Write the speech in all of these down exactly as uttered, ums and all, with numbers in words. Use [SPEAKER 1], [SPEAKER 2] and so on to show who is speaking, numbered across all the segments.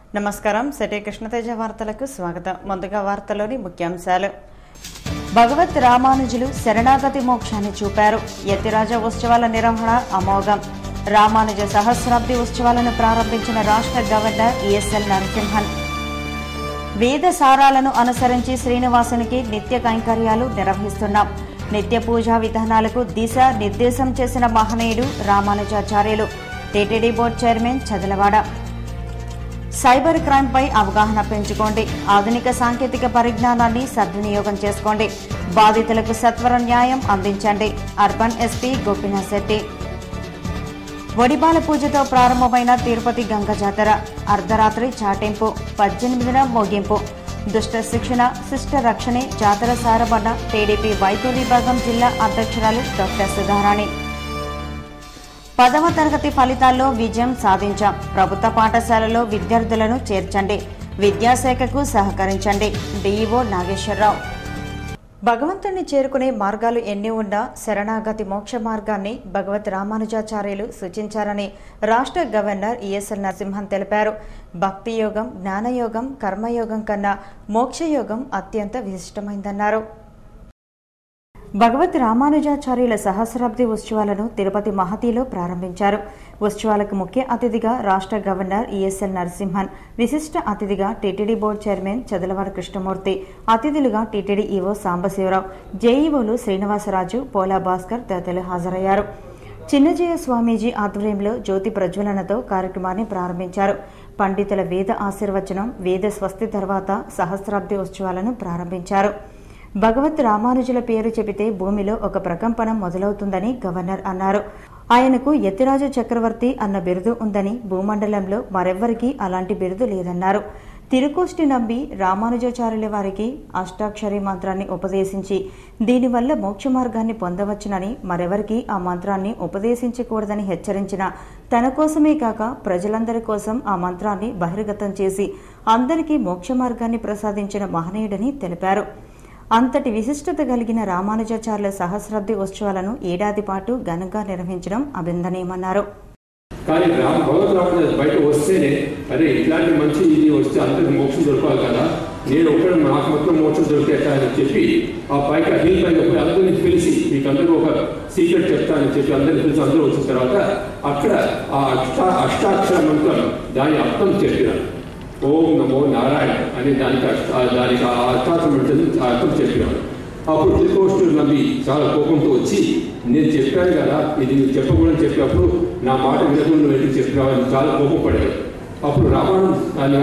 [SPEAKER 1] నమస్కారం. సిటీ కృష్ణతేజ వార్తలకు స్వాగతం. ముందుగా వార్తలోని ముఖ్యాంశాలు. భగవత్ రామానుజులు శరణాగతి మోక్షాన్ని చూపారు. యతిరాజ ఉత్సవాల నిర్వహణ అమోఘం. రామానుజ సహస్రాబ్ది ఉత్సవాలను ప్రారంభించిన రాష్ట్ర గవర్నర్ ఈఎస్ఎల్ నరసింహన్. వేద సారాలను అనుసరించి శ్రీనివాసునికి నిత్య కైంకర్యాలు నిర్వహిస్తున్నాం. నిత్య పూజా విధానాలకు దిశ నిర్దేశం చేసిన మహనీయుడు Ramanujacharyulu. TTD board chairman Chadalavada. Cyber crime పై అవగాహన పెంచుకోండి. ఆధునిక సాంకేతిక పరిజ్ఞానాన్ని సద్వినియోగం చేసుకోండి. బాధితులకు సత్వర న్యాయం అందించండి. Urban SP Gopinath Shetty. ఒడిబాల పూజతో ప్రారంభమైన తిరుపతి గంగ జాతర. అర్ధరాత్రి చాటింపు, పద్దెనిమిదిన ముగింపు. దుష్ట శిక్షణ శిష్ట రక్షణే జాతర సారబడ్డ టీడీపీ వైద్య విభాగం జిల్లా అధ్యక్షురాలు డాక్టర్ సుధారాణి. పదవ తరగతి ఫలితాల్లో విజయం సాధించాం. ప్రభుత్వ పాఠశాలలో విద్యార్థులను చేర్చండి. విద్యాశాఖకు సహకరించండి. డీఈఓ నాగేశ్వరరావు. భగవంతుణ్ణి చేరుకునే మార్గాలు ఎన్ని ఉన్నా శరణాగతి మోక్ష మార్గాన్ని భగవత్ రామానుజాచార్యులు సూచించారని రాష్ట్ర గవర్నర్ ఈఎస్ఎల్ నరసింహన్ తెలిపారు. భక్తి యోగం, జ్ఞానయోగం, కర్మయోగం కన్నా మోక్షయోగం అత్యంత విశిష్టమైందన్నారు. భగవత్ రామానుజాచార్యుల సహస్రాబ్ది ఉత్సవాలను తిరుపతి మహతిలో ప్రారంభించారు. ఉత్సవాలకు ముఖ్య అతిథిగా రాష్ట్ర గవర్నర్ ఈఎస్ఎల్ నరసింహన్, విశిష్ట అతిథిగా TTD board chairman Chadalavada Krishnamurthy, అతిథులుగా టీటీడీ ఈవో సాంబశివరావు, జేఈఓలు శ్రీనివాసరాజు, పోలా భాస్కర్ తదితరులు హాజరయ్యారు. చిన్నజయ స్వామీజీ ఆధ్వర్యంలో జ్యోతి ప్రజ్వలనతో కార్యక్రమాన్ని ప్రారంభించారు. పండితుల వేద ఆశీర్వచనం, వేద స్వస్తి తర్వాత సహస్రాబ్ది ఉత్సవాలను ప్రారంభించారు. భగవత్ రామానుజుల పేరు చెబితే భూమిలో ఒక ప్రకంపనం మొదలవుతుందని గవర్నర్ అన్నారు. ఆయనకు యతిరాజ చక్రవర్తి అన్న బిరుదు ఉందని, భూమండలంలో మరెవ్వరికీ అలాంటి బిరుదు లేదన్నారు. తిరుకోష్టి నంబి రామానుజాచార్యుల వారికి అష్టాక్షరి మంత్రాన్ని ఉపదేశించి దీనివల్ల మోక్ష మార్గాన్ని పొందవచ్చునని, మరెవరికీ ఆ మంత్రాన్ని ఉపదేశించకూడదని హెచ్చరించిన, తన కోసమే కాక ప్రజలందరి కోసం ఆ మంత్రాన్ని బహిర్గతం చేసి అందరికీ మోక్ష మార్గాన్ని ప్రసాదించిన మహనీయుడని తెలిపారు. అంతటి విశిష్టత కలిగిన రామానుజాచార్యుల సహస్రాబ్ది ఉత్సవాలను ఏడాది పాటు ఘనంగా నిర్వహించడం అభినందనీయమన్నారు.
[SPEAKER 2] కానీ రామ్ భగవత్ రామానుజ బయట వస్తేనే అరే ఇట్లాంటి మంచి ఇది వస్తే అందరికి మోక్షం దొరకాలి కదా, నేను ఒకటి నాకు మొత్తం మోక్షం దొరికేట అని చెప్పి ఆ పైకి హిల్ పైన పోయి అందరినీ పిలిచి మీకు అందరూ ఒక సీక్రెట్ చెప్తానని చెప్పి అందరినీ పిలిచి అందరూ వచ్చిన తర్వాత అక్కడ ఆ అష్టా అష్టాక్షర మంత్రం దాని అర్థం చెప్పినారు. ఓం నమో నారాయణ అని దానికి దానికి ఆ అష్టాక్షరం అర్థం చెప్పినాడు. అప్పుడు తిరుకోష్టి నమ్మి చాలా కోపంతో వచ్చి నేను చెప్పాను కదా ఇది నువ్వు చెప్పకూడదని చెప్పినప్పుడు నా మాట వినకుండా వెళ్ళి చెప్పినావని చాలా కోపం పడాడు. అప్పుడు రామాను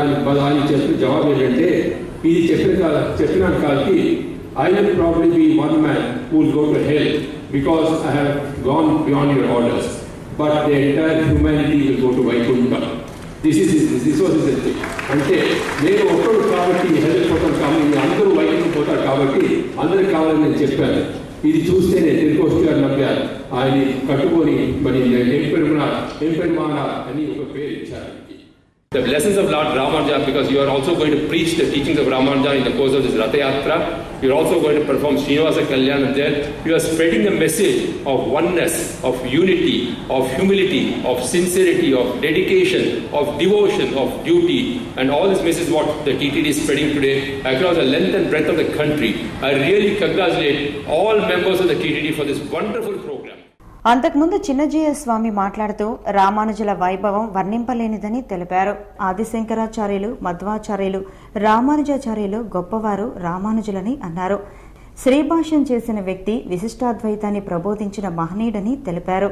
[SPEAKER 2] ఆయన చెప్పిన జవాబు ఏంటంటే ఇది చెప్పిన కాల చెప్పిన కాలకి I will probably be one man who will go to hell because I have gone beyond your orders but the entire humanity will go to Vaikuntha. This is this was this అంటే నేను ఒక్కడు కాబట్టి హెల్ప్ పోతాను కాబట్టి అందరూ వైద్యం పోతారు కాబట్టి అందరికి కావాలని నేను చెప్పాను. ఇది చూస్తే నేను తిరుకోష్టి గారు నమ్మాను. ఆయన కట్టుకొని మరి ఏం పెరుమా ఏం పెరుమానా అని ఒక పేరు ఇచ్చారు. The lessons of Lord Ramanuja, because you are also going to preach the teachings of Ramanuja in the course of this Ratha Yatra. You are also going to perform Srinivasa Kalyanam there. You are spreading the message of oneness, of unity, of humility, of sincerity, of dedication, of devotion, of duty, and all this message what the T T D is spreading today across the length and breadth of the country. I really congratulate all members of the T T D for this wonderful program.
[SPEAKER 1] అంతకుముందు చిన్నజయ స్వామి మాట్లాడుతూ రామానుజుల వైభవం వర్ణింపలేనిదని తెలిపారు. ఆదిశంకరాచార్యులు, మధ్వాచార్యులు, రామానుజాచార్యులు గొప్పవారు రామానుజులని అన్నారు. శ్రీభాష్యం చేసిన వ్యక్తి విశిష్టాద్వైతాన్ని ప్రబోధించిన మహనీయుడని తెలిపారు.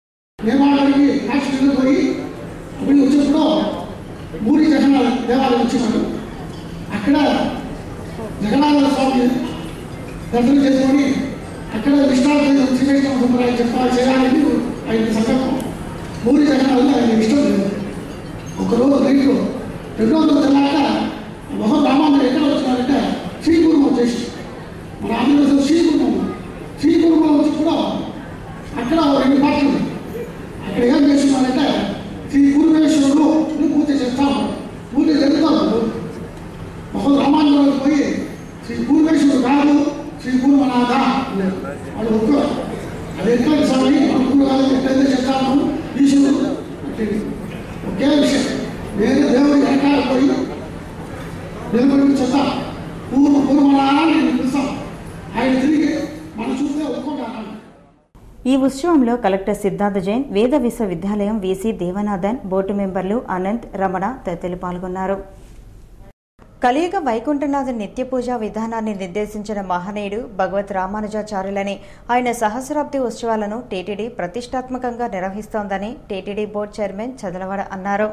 [SPEAKER 3] అక్కడ విష్ణాలు శ్రీకృష్ణ సంప్రదాయం చెప్పాలి చేయాలని ఆయన సంకల్పం. పూరి జగన్నాథ్ ఆయన ఇష్టం లేదు. ఒకరోజు రైలు రెండు వందల తెల్లాక మొహం రామాంధ్ర ఎక్కడ వచ్చినారంటే శ్రీకుర్మం వచ్చేసి మన ఆంధ్రప్రదేశ్ శ్రీకుర్మం శ్రీకుర్మం వచ్చి కూడా అక్కడ రెండు పాటలు అక్కడ ఏం చేస్తున్నారంటే శ్రీ పూర్వేశ్వరుడు పూజ చేస్తాము. పూజ జరుగుతాము. మొహం రామాంధ్రలో పోయి శ్రీ పూర్వేశ్వరుడు కాదు శ్రీ పూర్వనాథ వాళ్ళు ఒక్క అది ఎక్కడ స్వామి అనుకున్న ఎట్లయితే చెప్తాము ఈశ్వరుడు ఒకే విషయం నేను దేవుడి వెనకాల పోయి నిలబడి చెప్తా పూర్వ పూర్వమనాన్ని పిలుస్తాం. ఆయన తిరిగి మన చూస్తే ఒప్పుకుంటాను.
[SPEAKER 1] ఈ ఉత్సవంలో కలెక్టర్ సిద్ధార్థ జైన్, వేద విశ్వవిద్యాలయం వీసీ దేవనాథన్, బోర్డు మెంబర్లు అనంత్, రమణ తదితరులు పాల్గొన్నారు. కలియుగ వైకుంఠనాథ నిత్య పూజా విధానాన్ని నిర్దేశించిన మహనీయుడు భగవత్ రామానుజాచార్యులని, ఆయన సహస్రాబ్ది ఉత్సవాలను టీటీడీ ప్రతిష్టాత్మకంగా నిర్వహిస్తోందని టీటీడీ బోర్డు చైర్మన్ చదలవాడ అన్నారు.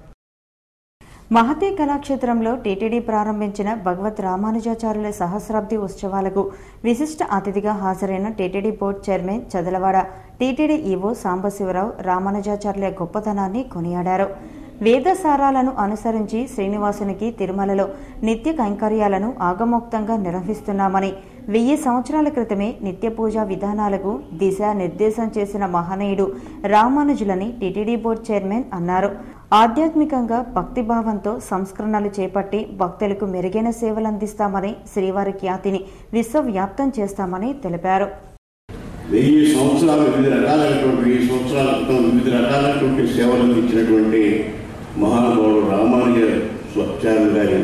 [SPEAKER 1] మహతే కళాక్షేత్రంలో టీటీడీ ప్రారంభించిన భగవత్ రామానుజాచార్యుల సహస్రాబ్ది ఉత్సవాలకు విశిష్ట అతిథిగా హాజరైన TTD board chairman Chadalavada TTD EO Sambasivarao రామానుజాచార్యుల గొప్పతనాన్ని కొనియాడారు. వేదసారాలను అనుసరించి శ్రీనివాసునికి తిరుమలలో నిత్య కైంకర్యాలను ఆగమోక్తంగా నిర్వహిస్తున్నామని, వెయ్యి సంవత్సరాల క్రితమే నిత్య పూజా విధానాలకు దిశా నిర్దేశం చేసిన మహనీయుడు రామానుజులని టీటీడీ బోర్డు చైర్మన్ అన్నారు. ఆధ్యాత్మికంగా భక్తిభావంతో సంస్కరణలు చేపట్టి భక్తులకు మెరుగైన సేవలందిస్తామని, శ్రీవారి ఖ్యాతిని విశ్వవ్యాప్తం చేస్తామని తెలిపారు.
[SPEAKER 4] వెయ్యి సంవత్సరాలు వివిధ రకాలైనటువంటి వెయ్యి సంవత్సరాల క్రితం వివిధ రకాలైనటువంటి సేవలు అందించినటువంటి మహానుభావుడు రామానుజాచార్యులు గారి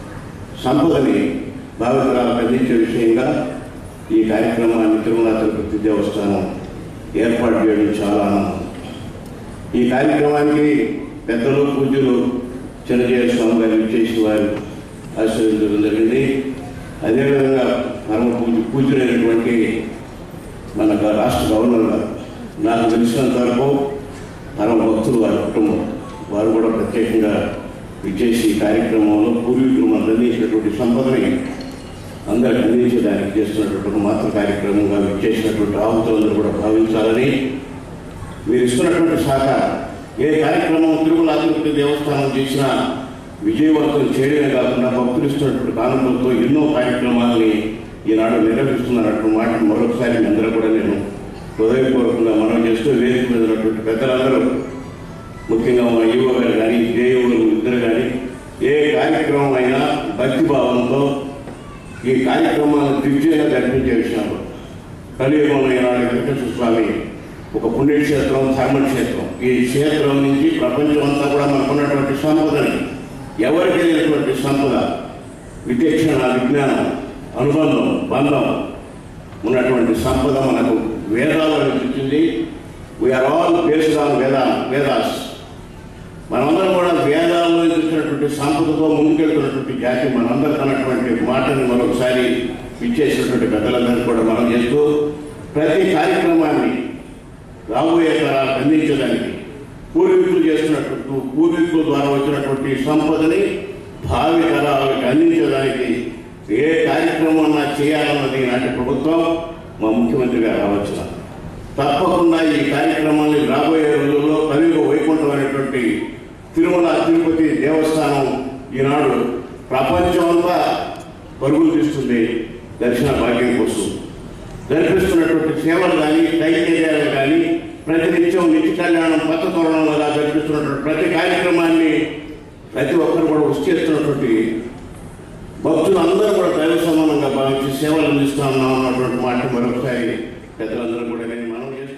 [SPEAKER 4] సంపదని భావితరాలకు అందించే విషయంగా ఈ కార్యక్రమాన్ని తిరుమల తిరుపతి దేవస్థానం ఏర్పాటు చేయడం చాలా ఆనందం. ఈ కార్యక్రమానికి పెద్దలు పూజ్యులు చిన్నజయ స్వామి గారు విచ్చేసిన వారు ఆశీర్వదించడం జరిగింది. అదేవిధంగా పరమ పూజ పూజ్యులైనటువంటి మన రాష్ట్ర గవర్నర్ గారు, నాకు తెలిసినంత వరకు పరమ భక్తులు వారి కుటుంబం వారు కూడా ప్రత్యేకంగా విచ్చేసి ఈ కార్యక్రమంలో పూర్వీకులు మనకు అందించినటువంటి సంపదని అందరికి అందించడానికి చేస్తున్నటువంటి ఒక మాత్ర కార్యక్రమంగా విచ్చేసినటువంటి ఆహుతులందరూ కూడా భావించాలని, మీరు ఇస్తున్నటువంటి శాఖ ఏ కార్యక్రమం తిరుమల తిరుపతి దేవస్థానం చేసినా విజయవంతం చేయడమే కాకుండా భక్తులు ఇస్తున్నటువంటి కానుకలతో ఎన్నో కార్యక్రమాలని ఈనాడు నిర్వహిస్తున్నటువంటి మాటను మరొకసారి మీ అందరూ కూడా నేను హృదయపూర్వకంగా మనం చేస్తూ వేదిక మీద ఉన్నటువంటి పెద్దలందరూ, ముఖ్యంగా మన యువ గారు కానీ జేయువులు ఇద్దరు కానీ ఏ కార్యక్రమం అయినా భక్తిభావంతో ఈ కార్యక్రమాలను దిగ్విజయంగా జరిపించే విషయంలో కలియుగంలో ఈనాడు వెంకటేశ్వర స్వామి ఒక పుణ్యక్షేత్రం, ధర్మక్షేత్రం. ఈ క్షేత్రం నుంచి ప్రపంచం అంతా కూడా మనకున్నటువంటి సంపదని, ఎవరికి లేనటువంటి సంపద, విచక్షణ, విజ్ఞానం, అనుబంధం, బంధం ఉన్నటువంటి సంపద మనకు వేదాలు అనిపించింది. We are all based on Veda Vedas మనందరం కూడా వేదాల్లో చూసినటువంటి సంపదతో ముందుకెళ్తున్నటువంటి జాతి మనందరూ అన్నటువంటి మాటని మరొకసారి ఇచ్చేసినటువంటి పెద్దలందరినీ కూడా మనం చేస్తూ ప్రతి కార్యక్రమాన్ని రాబోయే తరాలకు అందించడానికి పూర్వీకులు చేస్తున్నటువంటి పూర్వీకుల ద్వారా వచ్చినటువంటి సంపదని భావి తరాలకు అందించడానికి ఏ కార్యక్రమం చేయాలన్నది నాటి ప్రభుత్వం మా ముఖ్యమంత్రి గారు ఆలోచన. తప్పకుండా ఈ కార్యక్రమాన్ని రాబోయే రోజుల్లో కలియుగ వైకుంఠం అనేటువంటి తిరుమల తిరుపతి దేవస్థానం ఈనాడు ప్రపంచం అంతా పరుగులు తీస్తుంది దర్శన భాగ్యం కోసం. జరిపిస్తున్నటువంటి సేవలు కానీ, కైంకర్యాలు కానీ, ప్రతినిత్యం నిత్య కళ్యాణం పచ్చ తోరణంగా జరిపిస్తున్నటువంటి ప్రతి కార్యక్రమాన్ని ప్రతి ఒక్కరు కూడా వచ్చేస్తున్నటువంటి భక్తులు అందరూ కూడా దైవ సమానంగా భావించి సేవలు అందిస్తా ఉన్నాం అన్నటువంటి మాట మరొకసారి పెద్దలందరూ కూడా నేను మనం చేస్తూ,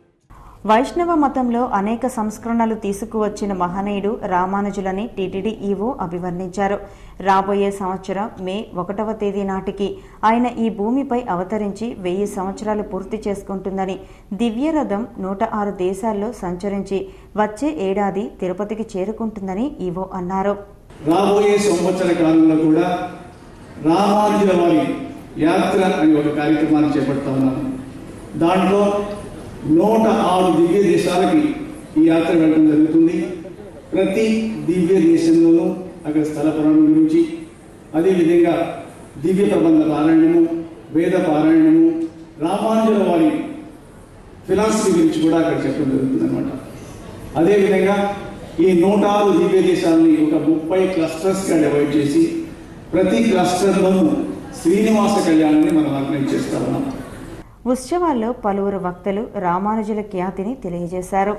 [SPEAKER 1] వైష్ణవ మతంలో అనేక సంస్కరణలు తీసుకువచ్చిన మహనీయుడు రామానుజులని టీటీడీ ఈవో అభివర్ణించారు. రాబోయే సంవత్సరం మే ఒకటవ తేదీ నాటికి ఆయన ఈ భూమిపై అవతరించి వెయ్యి సంవత్సరాలు పూర్తి చేసుకుంటుందని, దివ్యరథం నూట ఆరు దేశాల్లో సంచరించి వచ్చే ఏడాది తిరుపతికి చేరుకుంటుందని ఈవో అన్నారు.
[SPEAKER 5] రాబోయే సంవత్సర కాలంలో కూడా రామానుజుల వారి యాత్ర అనే ఒక కార్యక్రమాన్ని చేపడతా ఉన్నాము. దాంట్లో నూట ఆరు దివ్య దేశాలకి ఈ యాత్ర వెళ్ళడం జరుగుతుంది. ప్రతి దివ్య దేశంలోనూ అక్కడ స్థల పురాణం గురించి, అదేవిధంగా దివ్య ప్రబంధ పారాయణము, వేద పారాయణము, రామానుజుల వారి ఫిలాసఫీ గురించి కూడా అక్కడ చెప్పడం జరుగుతుంది అనమాట. అదేవిధంగా ఈ నూట ఆరు దివ్య దేశాలని ఒక ముప్పై క్లస్టర్స్గా డివైడ్ చేసి ప్రతి క్లస్టర్లోనూ శ్రీనివాస కళ్యాణాన్ని మనం ఆర్గనైజ్ చేస్తా ఉన్నాం.
[SPEAKER 1] ఉత్సవాల్లో పలువురు వక్తలు రామానుజుల ఖ్యాతిని తెలియజేశారు.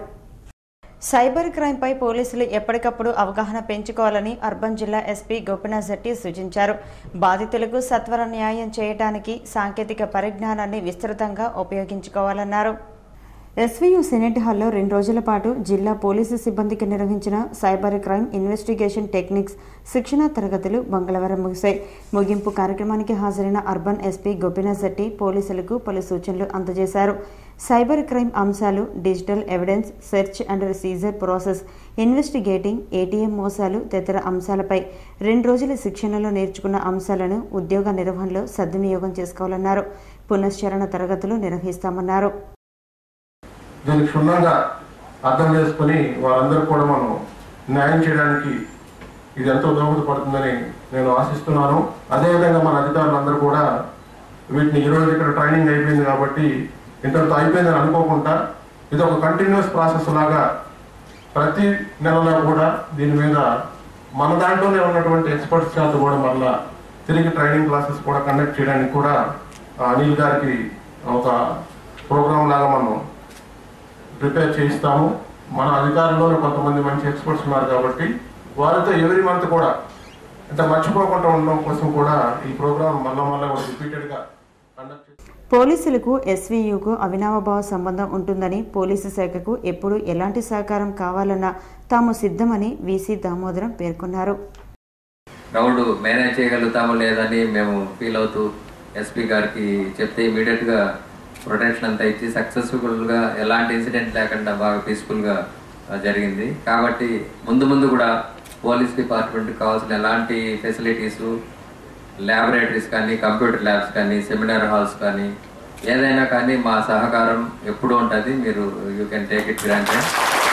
[SPEAKER 1] సైబర్ క్రైమ్పై పోలీసులు ఎప్పటికప్పుడు అవగాహన పెంచుకోవాలని అర్బన్ జిల్లా ఎస్పీ గోపినాథ్ శెట్టి సూచించారు. బాధితులకు సత్వర న్యాయం చేయడానికి సాంకేతిక పరిజ్ఞానాన్ని విస్తృతంగా ఉపయోగించుకోవాలన్నారు. ఎస్వీయు సెనెట్ హాల్లో రెండు రోజుల పాటు జిల్లా పోలీసు సిబ్బందికి నిర్వహించిన సైబర్ క్రైమ్ ఇన్వెస్టిగేషన్ టెక్నిక్స్ శిక్షణా తరగతులు మంగళవారం ముగిశాయి. ముగింపు కార్యక్రమానికి హాజరైన అర్బన్ ఎస్పీ గోపీనాథ్ శెట్టి పోలీసులకు పలు సూచనలు అందజేశారు. సైబర్ క్రైమ్ అంశాలు, digital evidence, search and seizure process, investigating, ATM మోసాలు తదితర అంశాలపై రెండు రోజుల శిక్షణలో నేర్చుకున్న అంశాలను ఉద్యోగ నిర్వహణలో సద్వినియోగం చేసుకోవాలన్నారు. పునశ్చరణ తరగతులు నిర్వహిస్తామన్నారు.
[SPEAKER 6] దీన్ని క్షుణ్ణంగా అర్థం చేసుకుని వారందరూ కూడా మనం న్యాయం చేయడానికి ఇది ఎంతో దోహదపడుతుందని నేను ఆశిస్తున్నాను. అదేవిధంగా మన అధికారులందరూ కూడా వీటిని ఈరోజు ఇక్కడ ట్రైనింగ్ అయిపోయింది కాబట్టి ఇంతటితో అయిపోయిందని అనుకోకుండా ఇది ఒక కంటిన్యూస్ ప్రాసెస్ లాగా ప్రతి నెలలో కూడా దీని మీద మన దాంట్లోనే ఉన్నటువంటి ఎక్స్పర్ట్స్ చేత కూడా మళ్ళా తిరిగి ట్రైనింగ్ క్లాసెస్ కూడా కండక్ట్ చేయడానికి కూడా అనిల్ గారికి ఒక ప్రోగ్రామ్ లాగా మనం ప్రిపేర్ చేయిస్తాము. మన అధికారుల్లోనే కొంతమంది మంచి ఎక్స్పర్ట్స్ ఉన్నారు కాబట్టి వారితో ఎవ్రీ మంత్ కూడా అంటే మర్చిపోకుండా ఉండడం కోసం కూడా ఈ ప్రోగ్రామ్ మళ్ళా మళ్ళా కూడా రిపీటెడ్గా కండక్ట్ చేస్తాం.
[SPEAKER 1] పోలీసులకు ఎస్వీయూకు అవినావభావ సంబంధం ఉంటుందని, పోలీసు శాఖకు ఎప్పుడు ఎలాంటి సహకారం కావాలన్నా తాము సిద్ధమని వీసీ దామోదరం పేర్కొన్నారు.
[SPEAKER 7] గ్రౌండ్ మేనేజ్ చేయగలుగుతామో లేదని మేము ఫీల్ అవుతూ ఎస్పీ గారికి చెప్తే ఇమీడియట్గా ప్రొటెక్షన్ అంతా ఇచ్చి సక్సెస్ఫుల్గా ఎలాంటి ఇన్సిడెంట్ లేకుండా బాగా పీస్ఫుల్గా జరిగింది. కాబట్టి ముందు ముందు కూడా పోలీస్ డిపార్ట్మెంట్కి కావాల్సిన ఎలాంటి ఫెసిలిటీస్, ల్యాబొరేటరీస్ కానీ, కంప్యూటర్ ల్యాబ్స్ కానీ, సెమినార్ హాల్స్ కానీ ఏదైనా కానీ మా సహకారం ఎప్పుడూ ఉంటుంది. మీరు you can take it granted.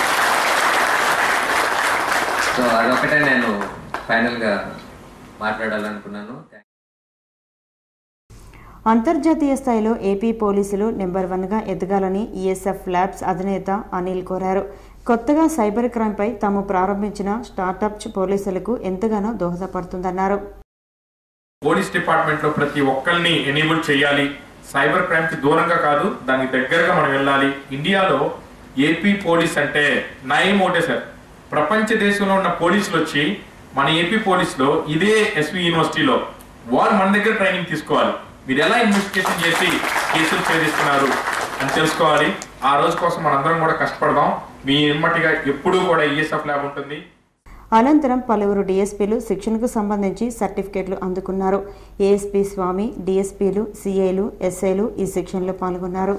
[SPEAKER 7] So అదొకటే నేను ఫైనల్గా మాట్లాడాలనుకున్నాను.
[SPEAKER 1] అంతర్జాతీయ స్థాయిలో ఏపీ పోలీసులు నెంబర్ వన్గా ఎదగాలని ఈఎస్ఎఫ్ ల్యాబ్స్ అధినేత అనిల్ కోరారు. కొత్తగా సైబర్ క్రైమ్పై తాము ప్రారంభించిన స్టార్టప్ పోలీసులకు ఎంతగానో దోహదపడుతుందన్నారు.
[SPEAKER 8] పోలీస్ డిపార్ట్మెంట్ లో ప్రతి ఒక్కరిని ఎనేబుల్ చేయాలి. సైబర్ క్రైమ్ కి దూరంగా కాదు, దానికి దగ్గరగా మనం వెళ్ళాలి. ఇండియాలో ఏపీ పోలీస్ అంటే నయం ఒకటే సార్. ప్రపంచ దేశంలో ఉన్న పోలీసులు వచ్చి మన ఏపీ పోలీసులో ఇదే ఎస్వి యూనివర్సిటీలో వాళ్ళు మన దగ్గర ట్రైనింగ్ తీసుకోవాలి. మీరు ఎలా ఇన్వెస్టిగేషన్ చేసి కేసులు ఛేదిస్తున్నారు అని తెలుసుకోవాలి. ఆ రోజు కోసం మనందరం కూడా కష్టపడదాం. మీ ఇమ్మటిగా ఎప్పుడూ కూడా ఈఎస్ఎఫ్ ల్యాబ్ ఉంటుంది.
[SPEAKER 1] అనంతరం పలువురు డీఎస్పీలు శిక్షణకు సంబంధించి సర్టిఫికేట్లు అందుకున్నారు. ఏఎస్పీ స్వామి, డీఎస్పీలు, సీఐలు, ఎస్ఐలు ఈ శిక్షణలో పాల్గొన్నారు.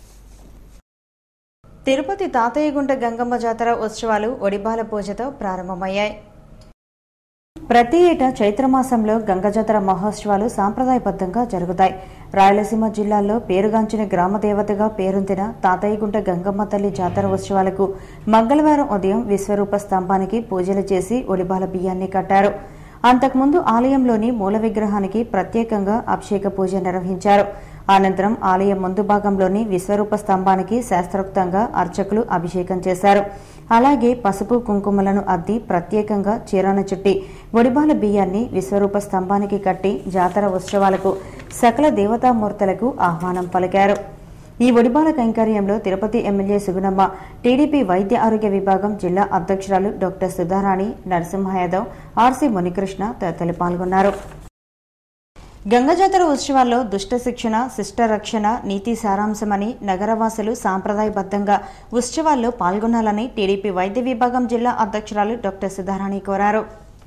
[SPEAKER 1] తిరుపతి తాతయ్యగుంట గంగమ్మ జాతర ఉత్సవాలు ఒడిబాల పూజతో ప్రారంభమయ్యాయి. ప్రతి ఏటా చైత్రమాసంలో గంగజాతర మహోత్సవాలు సాంప్రదాయబద్ధంగా జరుగుతాయి. రాయలసీమ జిల్లాలో పేరుగాంచిన గ్రామదేవతగా పేరొందిన తాతయ్యగుంట గంగమ్మ తల్లి జాతర ఉత్సవాలకు మంగళవారం ఉదయం విశ్వరూప స్తంభానికి పూజలు చేసి ఒడిబాల బియ్యాన్ని కట్టారు. అంతకుముందు ఆలయంలోని మూల విగ్రహానికి ప్రత్యేకంగా అభిషేక పూజ నిర్వహించారు. అనంతరం ఆలయం ముందు భాగంలోని విశ్వరూప స్తంభానికి శాస్త్రోక్తంగా అర్చకులు అభిషేకం చేశారు. అలాగే పసుపు కుంకుమలను అద్ది ప్రత్యేకంగా చీరాన చుట్టి ఒడిబాల బియ్యాన్ని విశ్వరూప స్తంభానికి కట్టి జాతర ఉత్సవాలకు సకల దేవతామూర్తులకు ఆహ్వానం పలికారు. ఈ ఒడిబాల కైంకర్యంలో తిరుపతి ఎమ్మెల్యే సుగుణమ్మ, టీడీపీ వైద్య ఆరోగ్య విభాగం జిల్లా అధ్యక్షురాలు డాక్టర్ సుధారాణి, నరసింహ యాదవ్, ఆర్సీ మునికృష్ణ తదితరులు పాల్గొన్నారు. గంగజాతర ఉత్సవాల్లో దుష్ట శిక్షణ, శిష్ట రక్షణ నీతి సారాంశమని నగరవాసులు సాంప్రదాయబద్ధంగా ఉత్సవాల్లో పాల్గొనాలని టీడీపీ వైద్య విభాగం జిల్లా అధ్యక్షురాలు డాక్టర్ సుధారాణి కోరారు.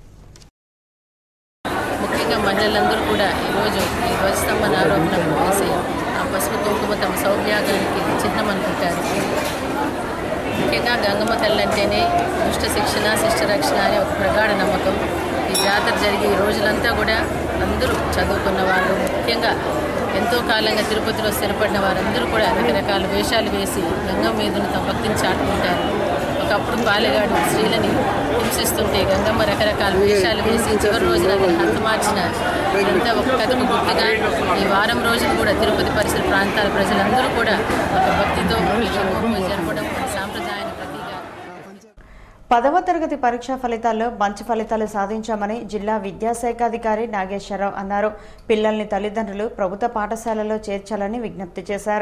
[SPEAKER 9] ముఖ్యంగా మహిళలందరూ కూడా ఈరోజు ఈ ధ్వజస్తంభన ఆరోపణ వేసి ఆ పసుపు కుంకుమ తమ సౌభాగ్యానికి చిహ్నం అనుకుంటారు. ముఖ్యంగా గంగమ్మ తల్లి అంటేనే దుష్ట శిక్షణ, శిష్ట రక్షణ అనే ఒక ప్రగాఢ నమ్మకం. ఈ జాతర జరిగే ఈ రోజులంతా కూడా అందరూ చదువుకున్న వాళ్ళు, ముఖ్యంగా ఎంతో కాలంగా తిరుపతిలో స్థిరపడిన వారందరూ కూడా రకరకాల వేషాలు వేసి గంగమ్మ మీదను తమ భక్తిని చాటుకుంటారు. ఒకప్పుడు పాలెగాడు స్త్రీలని హింసిస్తుంటే గంగమ్మ రకరకాల వేషాలు వేసి చివరి రోజున హతమార్చిన ఇదంతా ఒక కథకు గుర్తుగా ఈ వారం రోజులు కూడా తిరుపతి పరిసర ప్రాంతాల ప్రజలందరూ కూడా ఒక భక్తితో జరపడం సాంప్రదాయాన్ని ప్రతీక.
[SPEAKER 1] పదవ తరగతి పరీక్షా ఫలితాల్లో మంచి ఫలితాలు సాధించామని జిల్లా విద్యాశాఖాధికారి నాగేశ్వరరావు అన్నారు. పిల్లల్ని తల్లిదండ్రులు ప్రభుత్వ పాఠశాలలో చేర్చాలని విజ్ఞప్తి చేశారు.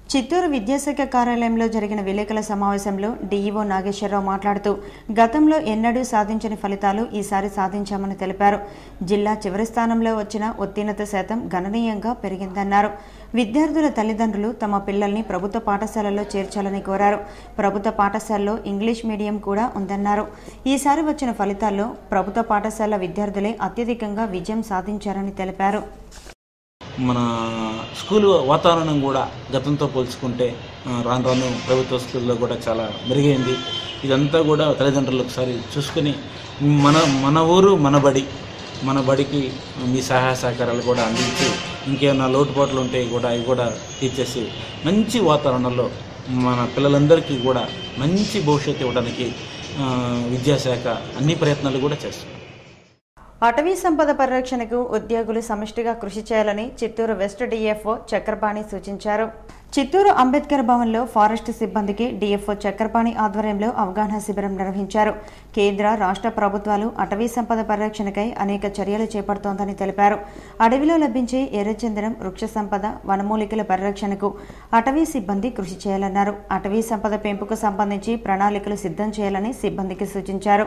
[SPEAKER 1] చిత్తూరు విద్యాశాఖ కార్యాలయంలో జరిగిన విలేకరుల సమావేశంలో డీఈఓ నాగేశ్వరరావు మాట్లాడుతూ గతంలో ఎన్నడూ సాధించని ఫలితాలు ఈసారి సాధించామని తెలిపారు. జిల్లా చివరి స్థానంలో వచ్చిన ఉత్తీర్ణత శాతం గణనీయంగా పెరిగిందన్నారు. విద్యార్థుల తల్లిదండ్రులు తమ పిల్లల్ని ప్రభుత్వ పాఠశాలల్లో చేర్చాలని కోరారు. ప్రభుత్వ పాఠశాలలో ఇంగ్లీష్ మీడియం కూడా ఉందన్నారు. ఈసారి వచ్చిన ఫలితాల్లో ప్రభుత్వ పాఠశాల విద్యార్థులే అత్యధికంగా విజయం సాధించారని తెలిపారు.
[SPEAKER 10] మన స్కూలు వాతావరణం కూడా గతంతో పోల్చుకుంటే రాను రాను ప్రభుత్వ స్కూల్లో కూడా చాలా మెరుగైంది. ఇదంతా కూడా తల్లిదండ్రులు ఒకసారి చూసుకుని మన మన ఊరు మన బడి మన బడికి మీ సహాయ సహకారాలు కూడా అందించి ఇంకేమైనా లోటుపాట్లు ఉంటే కూడా అవి కూడా తీర్చేసి మంచి వాతావరణంలో మన పిల్లలందరికీ కూడా మంచి భవిష్యత్తు ఇవ్వడానికి విద్యాశాఖ అన్ని ప్రయత్నాలు కూడా చేస్తుంది.
[SPEAKER 1] అటవీ సంపద పరిరక్షణకు ఉద్యోగులు సమిష్టిగా కృషి చేయాలని చిత్తూరు వెస్ట్ డీఎఫ్ఓ చక్రపాణి సూచించారు. చిత్తూరు అంబేద్కర్ భవన్లో ఫారెస్ట్ సిబ్బందికి డీఎఫ్ఓ చక్రపాణి ఆధ్వర్యంలో అవగాహన శిబిరం నిర్వహించారు. కేంద్ర రాష్ట్ర ప్రభుత్వాలు అటవీ సంపద పరిరక్షణకై అనేక చర్యలు చేపడుతోందని తెలిపారు. అడవిలో లభించే ఎర్రచందనం, వృక్ష సంపద, వనమూలికల పరిరక్షణకు అటవీ సిబ్బంది కృషి చేయాలన్నారు. అటవీ సంపద పెంపుకు సంబంధించి ప్రణాళికలు సిద్ధం చేయాలని సిబ్బందికి సూచించారు.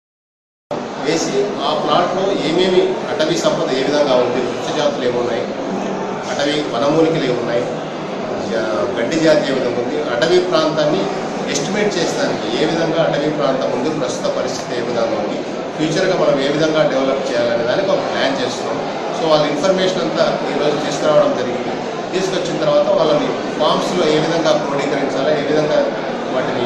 [SPEAKER 11] వేసి ఆ ప్లాట్లో ఏమేమి అటవీ సంపద ఏ విధంగా ఉంది, వృక్ష జాతులు ఏమున్నాయి, అటవీ వనమూలికలు ఏమున్నాయి, గడ్డి జాతి ఏ విధంగా ఉంది, అటవీ ప్రాంతాన్ని ఎస్టిమేట్ చేసేదానికి ఏ విధంగా అటవీ ప్రాంతం ఉంది, ప్రస్తుత పరిస్థితి ఏ విధంగా ఉంది, ఫ్యూచర్గా మనం ఏ విధంగా డెవలప్ చేయాలనే దానికి ఒక ప్లాన్ చేస్తున్నాం. సో వాళ్ళ ఇన్ఫర్మేషన్ అంతా ఈరోజు తీసుకురావడం జరిగింది. తీసుకొచ్చిన తర్వాత వాళ్ళని ఫామ్స్లో ఏ విధంగా క్రోడీకరించాలో, ఏ విధంగా వాటిని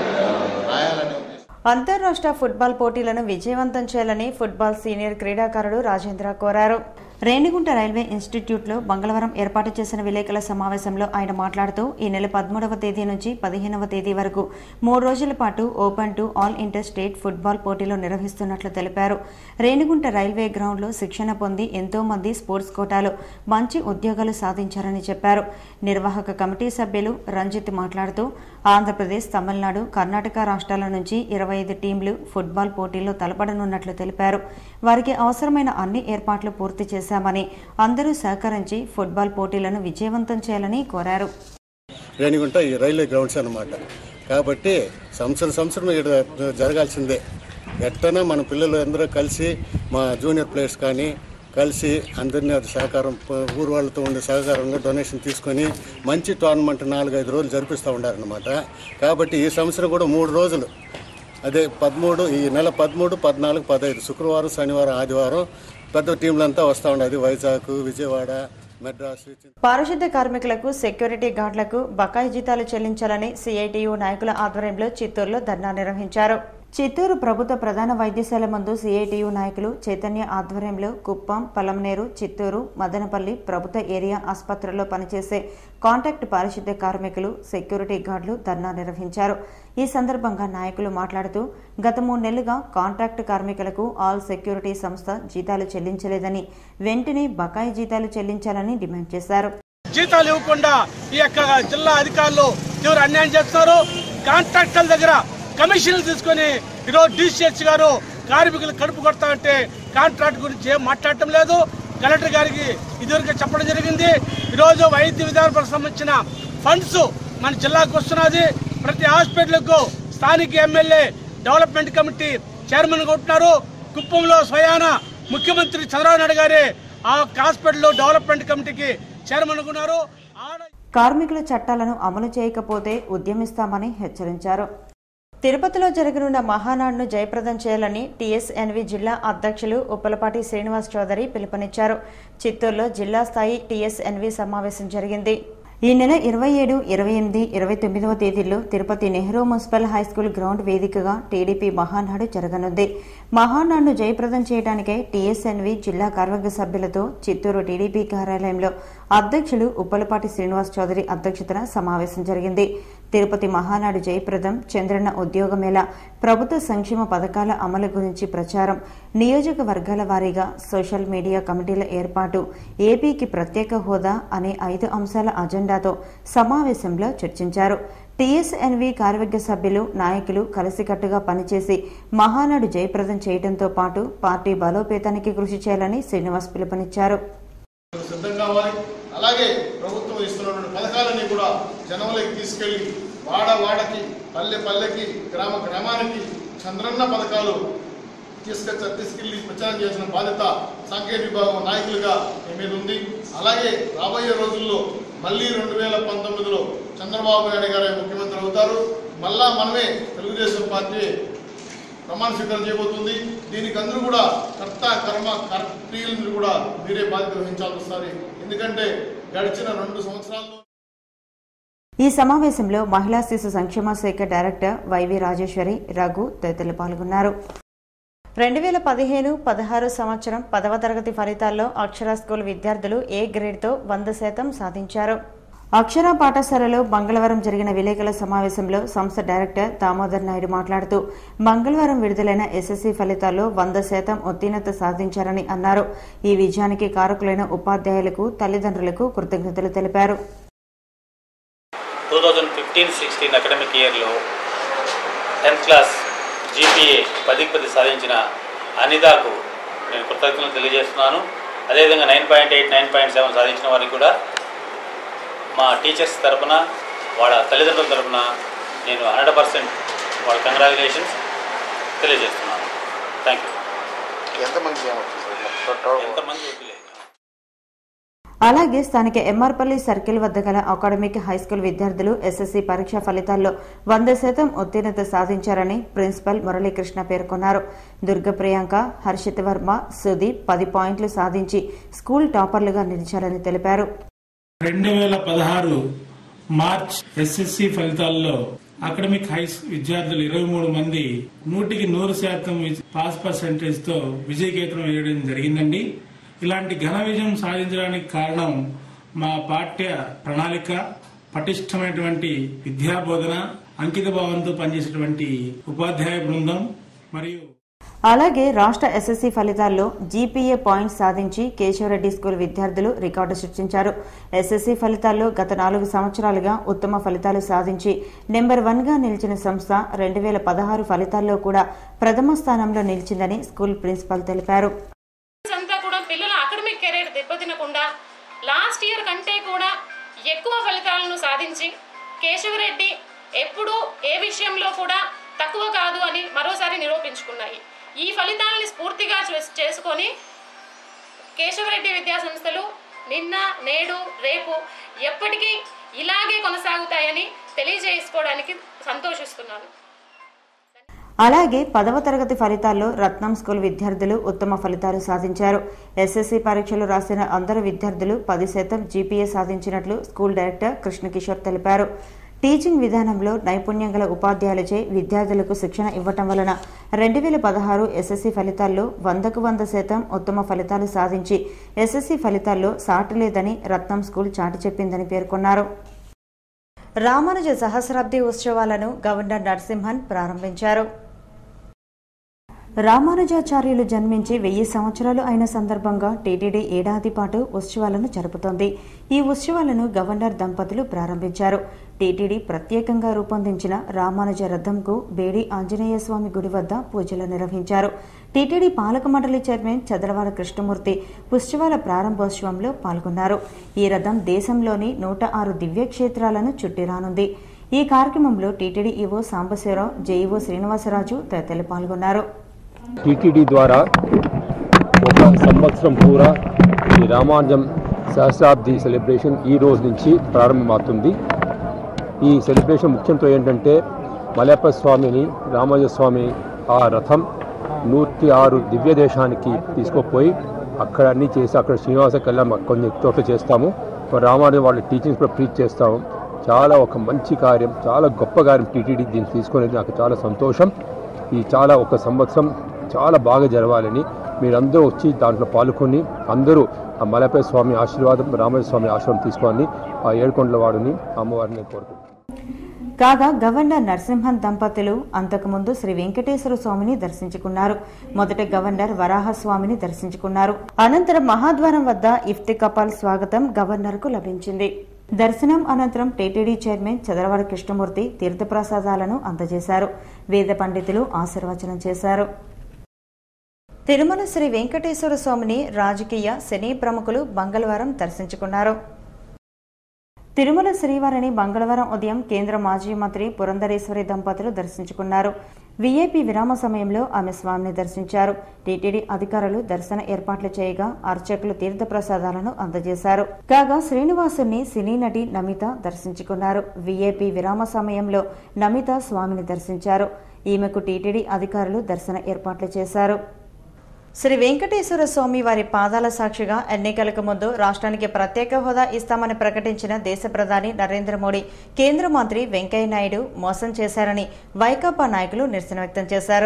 [SPEAKER 11] రాయాలనే
[SPEAKER 1] అంతర్రాష్ట్ర ఫుట్బాల్ పోటీలను విజయవంతం చేయాలని ఫుట్బాల్ సీనియర్ క్రీడాకారుడు రాజేంద్ర కోరారు. రేణిగుంట రైల్వే ఇన్స్టిట్యూట్లో మంగళవారం ఏర్పాటు చేసిన విలేకరుల సమావేశంలో ఆయన మాట్లాడుతూ ఈ నెల పదమూడవ తేదీ నుంచి పదిహేనవ తేదీ వరకు మూడు రోజుల పాటు open to all inter state football పోటీలు నిర్వహిస్తున్నట్లు తెలిపారు. రేణిగుంట రైల్వే గ్రౌండ్లో శిక్షణ పొంది ఎంతో మంది స్పోర్ట్స్ కోటాలో మంచి ఉద్యోగాలు సాధించారని చెప్పారు. నిర్వాహక కమిటీ సభ్యులు రంజిత్ మాట్లాడుతూ ఆంధ్రప్రదేశ్, తమిళనాడు, కర్ణాటక రాష్ట్రాల నుంచి ఇరవై ఐదు టీంలు ఫుట్బాల్ పోటీల్లో తలపడనున్నట్లు తెలిపారు. వారికి అవసరమైన అన్ని ఏర్పాట్లు పూర్తి చేశామని, అందరూ సహకరించి ఫుట్బాల్ పోటీలను విజయవంతం చేయాలని కోరారు.
[SPEAKER 12] రేణిగుంట ఈ రైల్వే గ్రౌండ్స్ అన్నమాట. కాబట్టి సంవత్సరం సంవత్సరం ఇక్కడ జరగాల్సిందే. ఎట్టనా మన పిల్లలు అందరూ కలిసి మా జూనియర్ ప్లేయర్స్ కానీ కలిసి అందరినీ అది సహకారం ఊరు వాళ్ళతో ఉండే సహకారంగా డొనేషన్ తీసుకొని మంచి టోర్నమెంట్ నాలుగైదు రోజులు జరిపిస్తూ ఉండారనమాట. కాబట్టి ఈ సంవత్సరం కూడా మూడు రోజులు అదే పదమూడు ఈ నెల పదమూడు పద్నాలుగు పదహైదు శుక్రవారం, శనివారం, ఆదివారం పెద్ద టీంలంతా వస్తూ ఉండేది. వైజాగ్, విజయవాడ, మెడ్రాస్.
[SPEAKER 1] పారిశుద్ధ్య కార్మికులకు, సెక్యూరిటీ గార్డులకు బకాయి జీతాలు చెల్లించాలని సిఐటియు నాయకుల ఆధ్వర్యంలో చిత్తూరులో ధర్నా నిర్వహించారు. చిత్తూరు ప్రభుత్వ ప్రధాన వైద్యశాల ముందు సిఐటియు నాయకులు చైతన్య ఆధ్వర్యంలో కుప్పం, పలమనేరు, చిత్తూరు, మదనపల్లి ప్రభుత్వ ఏరియా ఆసుపత్రుల్లో పనిచేసే కాంట్రాక్ట్ పారిశుద్ధ్య కార్మికులు, సెక్యూరిటీ గార్డులు ధర్నా నిర్వహించారు. ఈ సందర్భంగా నాయకులు మాట్లాడుతూ గత మూడు నెలలుగా కాంట్రాక్ట్ కార్మికులకు ఆల్ సెక్యూరిటీ సంస్థ జీతాలు చెల్లించలేదని, వెంటనే బకాయి జీతాలు చెల్లించాలని డిమాండ్ చేశారు.
[SPEAKER 13] జీతాలు ఇవ్వకుండా ఈ యొక్క జిల్లా అధికారులు తీవ్ర అన్యాయం చేస్తున్నారు. కాంట్రాక్టర్ల దగ్గర కమిషన్లు తీసుకుని ఈరోజు డిసిహెచ్ గారు కార్మికులు కడుపు కొడతా అంటే కాంట్రాక్ట్ గురించి ఏం మాట్లాడటం లేదు. కలెక్టర్ గారికి ఇదివరకు చెప్పడం జరిగింది. ఈరోజు వైద్య విధానాలకు సంబంధించిన ఫండ్స్ మన జిల్లాకు వస్తున్నది. ప్రతి హాస్పిటల్కు స్థానిక ఎమ్మెల్యే డెవలప్మెంట్ కమిటీ చైర్మన్ ఉంటున్నారు. కుప్పంలో స్వయాన ముఖ్యమంత్రి చంద్రబాబు నాయుడు గారే ఆ హాస్పిటల్ డెవలప్మెంట్ కమిటీకి చైర్మన్ ఉన్నారు.
[SPEAKER 1] కార్మికుల చట్టాలను అమలు చేయకపోతే ఉద్యమిస్తామని హెచ్చరించారు. తిరుపతిలో జరగనున్న మహానాడును జయప్రదం చేయాలని టీఎస్ఎన్వి జిల్లా అధ్యక్షులు ఉప్పలపాటి శ్రీనివాస్ చౌదరి పిలుపునిచ్చారు. చిత్తూరులో జిల్లా స్థాయి టీఎస్ఎన్వి సమావేశం జరిగింది. ఈ నెల ఇరవై ఏడు, ఇరవై ఎనిమిది, ఇరవై తొమ్మిదవ తేదీల్లో Tirupati Nehru municipal high school ground వేదికగా టీడీపీ మహానాడు జరగనుంది. మహానాడును జయప్రదం చేయడానికై టీఎస్ఎన్వి జిల్లా కార్యవర్గ సభ్యులతో చిత్తూరు టీడీపీ కార్యాలయంలో అధ్యక్షులు ఉప్పలపాటి శ్రీనివాస్ చౌదరి అధ్యక్షతన సమావేశం జరిగింది. తిరుపతి మహానాడు జయప్రదం, చంద్రన్న ఉద్యోగమేళ, ప్రభుత్వ సంక్షేమ పథకాల అమలు గురించి ప్రచారం, నియోజకవర్గాల వారీగా సోషల్ మీడియా కమిటీల ఏర్పాటు, ఏపీకి ప్రత్యేక హోదా అనే ఐదు అంశాల అజెండాతో సమావేశంలో చర్చించారు. టీఎస్ఎన్వి కార్యవర్గ సభ్యులు, నాయకులు కలిసికట్టుగా పనిచేసి మహానాడు జయప్రదం చేయడంతో పాటు పార్టీ బలోపేతానికి కృషి చేయాలని శ్రీనివాస్ పిలుపునిచ్చారు.
[SPEAKER 14] అలాగే ప్రభుత్వం ఇస్తున్నటువంటి పథకాలన్నీ కూడా జనంలోకి తీసుకెళ్లి వాడ వాడకి పల్లె పల్లెకి గ్రామ గ్రామానికి చంద్రన్న పథకాలు తీసుకొచ్చ తీసుకెళ్లి ప్రచారం చేసిన బాధ్యత సాంకేతిక విభాగం నాయకులుగా మీ మీద ఉంది. అలాగే రాబోయే రోజుల్లో మళ్ళీ రెండు వేల పంతొమ్మిదిలో చంద్రబాబు నాయుడు గారే ముఖ్యమంత్రి అవుతారు. మళ్ళా మనమే తెలుగుదేశం పార్టీ ప్రమాణ స్వీకారం చేయబోతుంది. దీనికి అందరూ కూడా కర్త కర్మ క్రియలను కూడా మీరే బాధ్యత వహించాల్సి వస్తుంది. ఎందుకంటే గడిచిన రెండు సంవత్సరాల్లో
[SPEAKER 1] ఈ సమావేశంలో మహిళా శిశు సంక్షేమ శాఖ డైరెక్టర్ వైవి రాజేశ్వరి, రఘు తదితరులు పాల్గొన్నారు. రెండు వేల పదిహేను పదహారు సంవత్సరం పదవ తరగతి ఫలితాల్లో అక్షర స్కూల్ విద్యార్థులు ఏ గ్రేడ్తో వంద శాతం సాధించారు. అక్షర పాఠశాలలో మంగళవారం జరిగిన విలేకరుల సమావేశంలో సంస్థ డైరెక్టర్ దామోదర్ నాయుడు మాట్లాడుతూ మంగళవారం విడుదలైన ఎస్ఎస్సీ ఫలితాల్లో వంద శాతం ఉత్తీర్ణత సాధించారని అన్నారు. ఈ విజయానికి కారకులైన ఉపాధ్యాయులకు, తల్లిదండ్రులకు కృతజ్ఞతలు తెలిపారు.
[SPEAKER 15] Two thousand fifteen sixteen academic ఇయర్లో టెన్త్ క్లాస్ జీపీఏ పదికి పది సాధించిన అనిదాకు నేను కృతజ్ఞతలు తెలియజేస్తున్నాను. అదేవిధంగా nine point eight nine point seven సాధించిన వారికి కూడా మా టీచర్స్ తరఫున, వాళ్ళ తల్లిదండ్రుల తరఫున నేను హండ్రెడ్ పర్సెంట్ వాళ్ళ కంగ్రాచులేషన్స్ తెలియజేస్తున్నాను. Thank you. ఎంతమంది ఎంతమంది వదిలేదు.
[SPEAKER 1] అలాగే స్థానిక ఎంఆర్పల్లి సర్కిల్ వద్ద గల అకాడమిక్ హైస్కూల్ విద్యార్థులు ఎస్ఎస్సీ పరీక్ష ఫలితాల్లో వంద శాతం ఉత్తీర్ణత సాధించారని ప్రిన్సిపల్ మురళీకృష్ణ పేర్కొన్నారు. దుర్గ ప్రియాంక, హర్షిత్ వర్మ, సుదీప్ పది పాయింట్లు సాధించి స్కూల్ టాపర్లుగా నిలిచారని తెలిపారు.
[SPEAKER 16] రెండు వేల పదహారు మార్చ్ ఎస్ఎస్సి ఫలితాల్లో అకాడమిక్ హై విద్యార్థులు ఇరవై మూడు మంది నూటికి నూరు శాతం పాస్ పర్సెంటేజ్ తో విజయకేతనం వేయడం జరిగిందండి. ఇలాంటి ఘన విజయం సాధించడానికి కారణం మా పాఠ్య ప్రణాళిక, పటిష్టమైనటువంటి విద్యాబోధన, అంకిత భావంతో పనిచేసేటువంటి ఉపాధ్యాయ బృందం మరియు
[SPEAKER 1] అలాగే రాష్ట్ర ఎస్ఎస్సీ ఫలితాల్లో జీపీఏ పాయింట్స్ సాధించి కేశవరెడ్డి స్కూల్ విద్యార్థులు రికార్డు సృష్టించారు. ఎస్ఎస్సీ ఫలితాల్లో గత నాలుగు సంవత్సరాలుగా ఉత్తమ ఫలితాలు సాధించి నెంబర్ వన్ గా నిలిచిన సంస్థ రెండు వేల పదహారు ఫలితాల్లో కూడా ప్రథమ స్థానంలో నిలిచిందని స్కూల్ ప్రిన్సిపల్ తెలిపారు.
[SPEAKER 17] పిల్లల అకాడమిక్ కెరీర్ దెబ్బతినకుండా లాస్ట్ ఇయర్ కంటే కూడా ఎక్కువ ఫలితాలను సాధించి కేశవరెడ్డి ఎప్పుడూ ఏ విషయంలో కూడా తక్కువ కాదు అని మరోసారి నిరూపించుకున్నాయి. ఈ ఫలితాలని స్ఫూర్తిగా చేసుకొని కేశవరెడ్డి విద్యా సంస్థలు నిన్న, నేడు, రేపు ఎప్పటికీ ఇలాగే కొనసాగుతాయని తెలియజేసుకోవడానికి సంతోషిస్తున్నాను.
[SPEAKER 1] అలాగే పదవ తరగతి ఫలితాల్లో రత్నం స్కూల్ విద్యార్థులు ఉత్తమ ఫలితాలు సాధించారు. ఎస్ఎస్సీ పరీక్షలు రాసిన అందరు విద్యార్థులు పది శాతం జీపీఏ సాధించినట్లు స్కూల్ డైరెక్టర్ కృష్ణకిషోర్ తెలిపారు. టీచింగ్ విధానంలో నైపుణ్యం గల ఉపాధ్యాయులచే విద్యార్థులకు శిక్షణ ఇవ్వటం వలన రెండు వేల పదహారు ఎస్ఎస్సీ ఫలితాల్లో వందకు వంద శాతం ఉత్తమ ఫలితాలు సాధించి ఎస్ఎస్సీ ఫలితాల్లో సాటి లేదని రత్నం స్కూల్ చాటి చెప్పిందని పేర్కొన్నారు. రామానుజ సహస్రాబ్ది ఉత్సవాలను గవర్నర్ నరసింహన్ ప్రారంభించారు. రామానుజాచార్యులు జన్మించి వెయ్యి సంవత్సరాలు అయిన సందర్భంగా టీటీడీ ఏడాది పాటు ఉత్సవాలను జరుపుతోంది. ఈ ఉత్సవాలను గవర్నర్ దంపతులు ప్రారంభించారు. టీటీడీ ప్రత్యేకంగా రూపొందించిన రామానుజ రథంకు బేడి ఆంజనేయ స్వామి గుడి వద్ద పూజలు నిర్వహించారు. టీటీడీ పాలక మండలి చైర్మన్ చదలవాడ కృష్ణమూర్తి ఉత్సవాల ప్రారంభోత్సవంలో పాల్గొన్నారు. ఈ రథం దేశంలోని నూట ఆరు దివ్యక్షేత్రాలను చుట్టి రానుంది. ఈ కార్యక్రమంలో TTD EO Sambasivarao, JEO Srinivasaraju తదితరులు పాల్గొన్నారు.
[SPEAKER 18] టీటీడీ ద్వారా ఒక సంవత్సరం పూరా ఈ రామానుజం సహస్రాబ్ది సెలబ్రేషన్ ఈ రోజు నుంచి ప్రారంభమవుతుంది. ఈ సెలబ్రేషన్ ముఖ్యంతో ఏంటంటే మలయప్ప స్వామిని, రామానుజ స్వామి ఆ రథం నూటి ఆరు దివ్య దేశానికి తీసుకుపోయి అక్కడ అన్నీ చేసి అక్కడ శ్రీనివాస కళ్యాణం కొన్ని చోట్ల చేస్తాము. రామానుజ వాళ్ళ టీచింగ్స్ కూడా ప్రీచ్ చేస్తాము. చాలా ఒక మంచి కార్యం, చాలా గొప్ప కార్యం టీటీడీ దీన్ని తీసుకునేది నాకు చాలా సంతోషం. ఈ చాలా ఒక సంవత్సరం చాలా బాగా జరగాలని మీరందరూ వచ్చి దాంట్లో పాల్గొని అందరూ ఆ మలయప్ప స్వామి ఆశీర్వాదం, రామయ్య స్వామి ఆశ్రమం తీసుకొని ఆ ఏడుకొండల వాడిని అమ్మవారిని కోరుకుంటున్నాను.
[SPEAKER 1] కాగా గవర్నర్ నరసింహన్ దంపతులు అంతకుముందు శ్రీ వెంకటేశ్వర స్వామిని దర్శించుకున్నారు. మొదట గవర్నర్ వరాహస్వామిని దర్శించుకున్నారు. అనంతరం మహాద్వారం వద్ద ఇఫ్తికపాల్ స్వాగతం గవర్నర్ కు లభించింది. దర్శనం అనంతరం టీటీడీ చైర్మన్ చదలవాడ కృష్ణమూర్తి తీర్థప్రసాదాలను అందజేశారు. వేద పండితులు ఆశీర్వచనం చేశారు. తిరుమల శ్రీ వెంకటేశ్వర స్వామిని రాజకీయ, సినీ ప్రముఖులు మంగళవారం దర్శించుకున్నారు. తిరుమల శ్రీవారిని మంగళవారం ఉదయం కేంద్ర మాజీ మంత్రి పురంధరేశ్వరి దంపతులు దర్శించుకున్నారు. వీఐపీ విరామ సమయంలో ఆమె స్వామిని దర్శించారు. టీటీడీ అధికారులు దర్శన ఏర్పాట్లు చేయగా అర్చకులు తీర్థప్రసాదాలను అందజేశారు. కాగా శ్రీనివాసుని సినీ నటి నమిత దర్శించుకున్నారు. వీఐపీ విరామ సమయంలో నమిత స్వామిని దర్శించారు. ఈమెకు టీటీడీ అధికారులు దర్శన ఏర్పాట్లు చేశారు. శ్రీ వెంకటేశ్వర స్వామి వారి పాదాల సాక్షిగా ఎన్నికలకు ముందు రాష్ట్రానికి ప్రత్యేక హోదా ఇస్తామని ప్రకటించిన దేశ ప్రధాని నరేంద్ర మోడీ కేంద్ర మంత్రి వెంకయ్యనాయుడు మోసం చేశారని వైకాపా నాయకులు నిరసన వ్యక్తం చేశారు.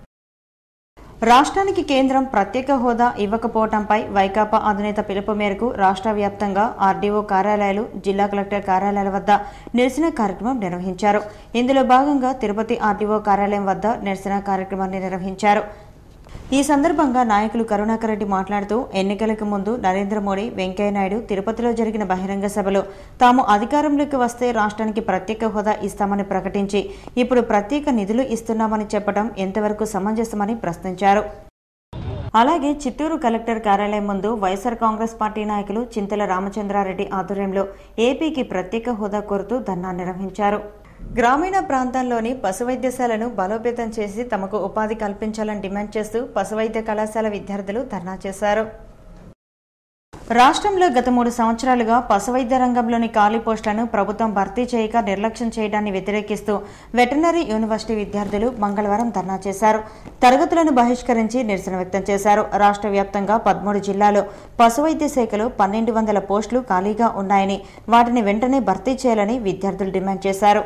[SPEAKER 1] రాష్ట్రానికి కేంద్రం ప్రత్యేక హోదా ఇవ్వకపోవడంపై వైకాపా అధినేత పిలుపు మేరకు రాష్ట్ర వ్యాప్తంగా ఆర్డీఓ కార్యాలయాలు, జిల్లా కలెక్టర్ కార్యాలయాల వద్ద నిరసన కార్యక్రమం నిర్వహించారు. ఇందులో భాగంగా తిరుపతి ఆర్డీఓ కార్యాలయం వద్ద నిరసన కార్యక్రమాన్ని నిర్వహించారు. ఈ సందర్భంగా నాయకులు కరుణాకర్ రెడ్డి మాట్లాడుతూ ఎన్నికలకు ముందు నరేంద్ర మోడీ, వెంకయ్యనాయుడు తిరుపతిలో జరిగిన బహిరంగ సభలో తాము అధికారంలోకి వస్తే రాష్ట్రానికి ప్రత్యేక హోదా ఇస్తామని ప్రకటించి ఇప్పుడు ప్రత్యేక నిధులు ఇస్తున్నామని చెప్పడం ఎంతవరకు సమంజసమని ప్రశ్నించారు. అలాగే చిత్తూరు కలెక్టర్ కార్యాలయం ముందు వైఎస్సార్ కాంగ్రెస్ పార్టీ నాయకులు చింతల రామచంద్రారెడ్డి ఆధ్వర్యంలో ఏపీకి ప్రత్యేక హోదా కోరుతూ ధర్నా నిర్వహించారు. గ్రామీణ ప్రాంతాల్లోని పశు వైద్యశాలను బలోపేతం చేసి తమకు ఉపాధి కల్పించాలని డిమాండ్ చేస్తూ పశు వైద్య కళాశాల విద్యార్థులు ధర్నా చేశారు. రాష్ట్రంలో గత మూడు సంవత్సరాలుగా పశువైద్య రంగంలోని ఖాళీ పోస్టులను ప్రభుత్వం భర్తీ చేయక నిర్లక్ష్యం చేయడాన్ని వ్యతిరేకిస్తూ వెటర్నరీ యూనివర్సిటీ విద్యార్థులు మంగళవారం ధర్నా చేశారు. తరగతులను బహిష్కరించి నిరసన వ్యక్తం చేశారు. రాష్ట్ర వ్యాప్తంగా పదమూడు జిల్లాల్లో పశువైద్య శాఖలో పన్నెండు వందల పోస్టులు ఖాళీగా ఉన్నాయని, వాటిని వెంటనే భర్తీ చేయాలని విద్యార్థులు డిమాండ్ చేశారు.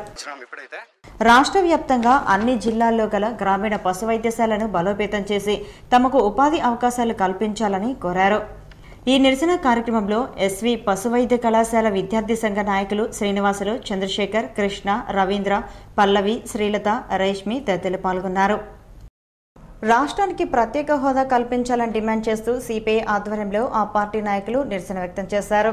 [SPEAKER 1] రాష్ట్ర వ్యాప్తంగా అన్ని జిల్లాల్లో గల గ్రామీణ పశు వైద్యశాలను బలోపేతం చేసి తమకు ఉపాధి అవకాశాలు కల్పించాలని కోరారు. ఈ నిరసన కార్యక్రమంలో ఎస్వి పశు వైద్య కళాశాల విద్యార్థి సంఘ నాయకులు శ్రీనివాసులు, చంద్రశేఖర్, కృష్ణ, రవీంద్ర, పల్లవి, శ్రీలత, రేష్మి తదితరులు పాల్గొన్నారు. రాష్ట్రానికి ప్రత్యేక హోదా కల్పించాలని డిమాండ్ చేస్తూ సిపిఐ ఆధ్వర్యంలో ఆ పార్టీ నాయకులు నిరసన వ్యక్తం చేశారు.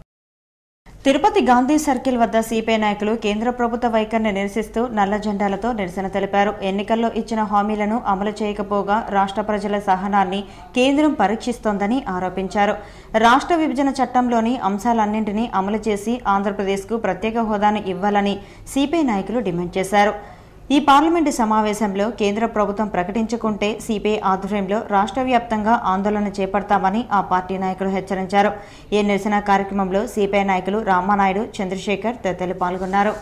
[SPEAKER 1] తిరుపతి గాంధీ సర్కిల్ వద్ద సిపిఐ నాయకులు కేంద్ర ప్రభుత్వ వైఖరిని నిరసిస్తూ నల్ల జెండాలతో నిరసన తెలిపారు. ఎన్నికల్లో ఇచ్చిన హామీలను అమలు చేయకపోగా రాష్ట్ర ప్రజల సహనాన్ని కేంద్రం పరీక్షిస్తోందని ఆరోపించారు. రాష్ట్ర విభజన చట్టంలోని అంశాలన్నింటినీ అమలు చేసి ఆంధ్రప్రదేశ్కు ప్రత్యేక హోదాను ఇవ్వాలని సిపిఐ నాయకులు డిమాండ్ చేశారు. ఈ పార్లమెంటు సమావేశంలో కేంద్ర ప్రభుత్వం ప్రకటించుకుంటే సిపిఐ ఆధ్వర్యంలో రాష్ట్ర వ్యాప్తంగా ఆందోళన చేపడతామని ఆ పార్టీ నాయకులు హెచ్చరించారు. ఈ నిరసన కార్యక్రమంలో సిపిఐ నాయకులు రామానాయుడు, చంద్రశేఖర్ తదితరులు పాల్గొన్నారు.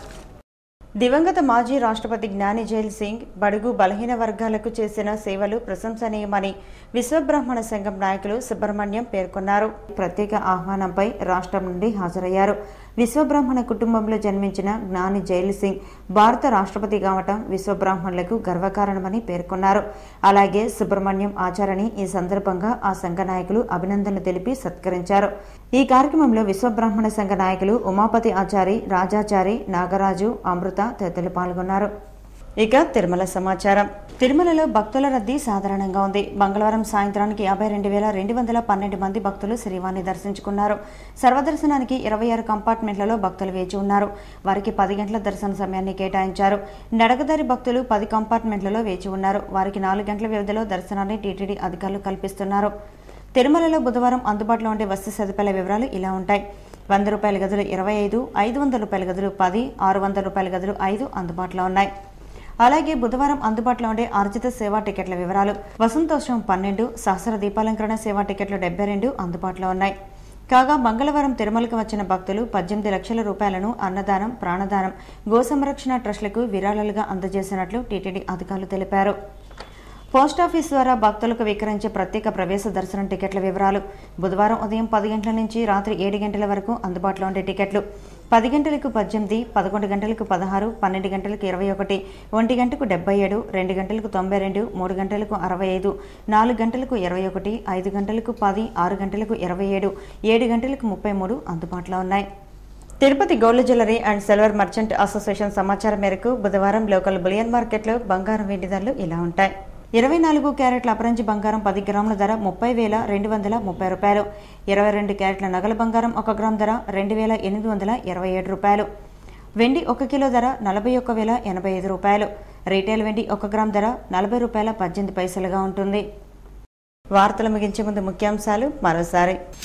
[SPEAKER 1] దివంగత మాజీ రాష్ట్రపతి జ్ఞాని జైల్ సింగ్ బడుగు బలహీన వర్గాలకు చేసిన సేవలు ప్రశంసనీయమని విశ్వబ్రాహ్మణ సంఘం నాయకులు సుబ్రహ్మణ్యం పేర్కొన్నారు. ప్రత్యేక ఆహ్వానంపై రాష్ట్రం నుండి హాజరయ్యారు. విశ్వబ్రాహ్మణ కుటుంబంలో జన్మించిన జ్ఞాని జైల్ సింగ్ భారత రాష్ట్రపతి కావటం విశ్వబ్రాహ్మణులకు గర్వకారణమని పేర్కొన్నారు. అలాగే సుబ్రహ్మణ్యం ఆచార్యని ఈ సందర్భంగా ఆ సంఘ నాయకులు అభినందనలు తెలిపి సత్కరించారు. ఈ కార్యక్రమంలో విశ్వబ్రాహ్మణ సంఘ నాయకులు ఉమాపతి ఆచారి, రాజాచారి, నాగరాజు, అమృత తదితరులు పాల్గొన్నారు. ఇక తిరుమల సమాచారం. తిరుమలలో భక్తుల రద్దీ సాధారణంగా ఉంది. మంగళవారం సాయంత్రానికి యాభై రెండు వేల రెండు వందల పన్నెండు మంది భక్తులు శ్రీవారిని దర్శించుకున్నారు. సర్వదర్శనానికి ఇరవై ఆరు కంపార్ట్మెంట్లలో భక్తులు వేచి ఉన్నారు. వారికి పది గంటల దర్శన సమయాన్ని కేటాయించారు. నడకదారి భక్తులు పది కంపార్ట్మెంట్లలో వేచి ఉన్నారు. వారికి నాలుగు గంటల వ్యవధిలో దర్శనాన్ని టీటీడీ అధికారులు కల్పిస్తున్నారు. తిరుమలలో బుధవారం అందుబాటులో ఉండే వసతి సదుపాయాల వివరాలు ఇలా ఉంటాయి. వంద రూపాయల గదులు ఇరవై ఐదు, ఐదు వందల రూపాయల గదులు పది, ఆరు వందల రూపాయల గదులు ఐదు అందుబాటులో ఉన్నాయి. అలాగే బుధవారం అందుబాటులో ఉండే ఆర్జిత సేవా టికెట్ల వివరాలు: వసంతోత్సవం పన్నెండు, సహస్ర దీపాలంకరణ సేవా టికెట్లు డెబ్బై రెండు అందుబాటులో ఉన్నాయి. కాగా మంగళవారం తిరుమలకు వచ్చిన భక్తులు పద్దెనిమిది లక్షల రూపాయలను అన్నదానం, ప్రాణదానం, గో సంరక్షణ ట్రస్టులకు విరాళాలుగా అందజేసినట్లు టీటీడీ అధికారులు తెలిపారు. పోస్టాఫీస్ ద్వారా భక్తులకు విక్రయించే ప్రత్యేక ప్రవేశ దర్శనం టికెట్ల వివరాలు: బుధవారం ఉదయం పది గంటల నుంచి రాత్రి ఏడు గంటల వరకు అందుబాటులో ఉండే టికెట్లు: పది గంటలకు పద్దెనిమిది, పదకొండు గంటలకు పదహారు, పన్నెండు గంటలకు ఇరవై ఒకటి, ఒంటి గంటకు డెబ్బై ఏడు, రెండు గంటలకు తొంభై రెండు, మూడు గంటలకు అరవై ఐదు, నాలుగు గంటలకు ఇరవై ఒకటి, ఐదు గంటలకు పది, ఆరు గంటలకు ఇరవై ఏడు, ఏడు గంటలకు ముప్పై మూడు అందుబాటులో ఉన్నాయి. Tirupati gold jewellery and silver merchant association సమాచారం మేరకు బుధవారం లోకల్ బులియన్ మార్కెట్లో బంగారం వెండి ధరలు ఇలా ఉంటాయి. ఇరవై నాలుగు క్యారెట్ల అపరంజి బంగారం పది గ్రాముల ధర ముప్పై వేల రెండు వందల ముప్పై రూపాయలు. ఇరవై రెండు క్యారెట్ల నగల బంగారం ఒక గ్రామ్ ధర రెండు వేల ఎనిమిది వందల ఇరవై ఏడు రూపాయలు. వెండి ఒక కిలో ధర నలభై ఒక్క వేల ఎనభై ఐదు రూపాయలు. రీటైల్ వెండి ఒక గ్రామ్ ధర నలభై రూపాయల పద్దెనిమిది పైసలుగా ఉంటుంది. వార్తలు ముగించే ముందు ముఖ్యాంశాలు మరోసారి.